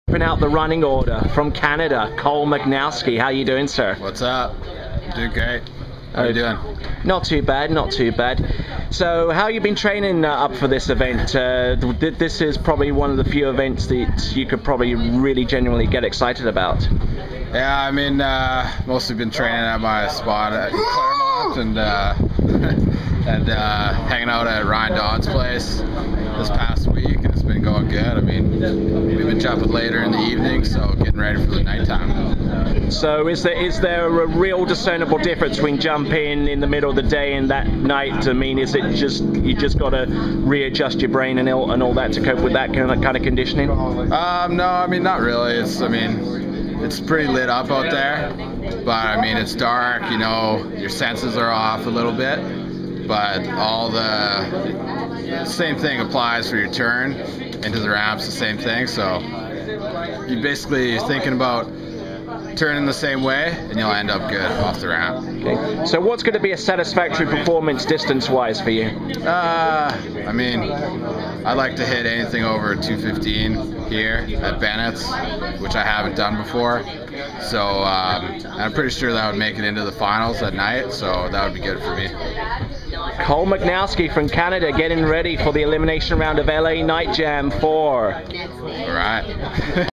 Putting out the running order from Canada, Cole Magnowski. How you doing, sir? What's up? Doing great. How you doing? Not too bad, not too bad. So, how you been training up for this event? This is probably one of the few events that you could probably really genuinely get excited about. Yeah, I mean, mostly been training at my spot at Claremont and hanging out at Ryan Dodd's place this past week, and it's been going good. I mean, we've been jumping later in the evening, so getting ready for the nighttime. So is there a real discernible difference between jumping in the middle of the day and that night? I mean, is it just you just got to readjust your brain and all that to cope with that kind of conditioning? No, I mean, not really. It's pretty lit up out there, but I mean, it's dark, you know, your senses are off a little bit, but all the same thing applies for your turn into the ramps, the same thing. So you basically thinking about turning the same way and you'll end up good off the ramp. Okay. So what's going to be a satisfactory performance distance-wise for you? I mean, I like to hit anything over 215 here at Bennett's, which I haven't done before. So I'm pretty sure that would make it into the finals at night, so that would be good for me. Cole Magnowski from Canada getting ready for the elimination round of LA Night Jam 4. All right.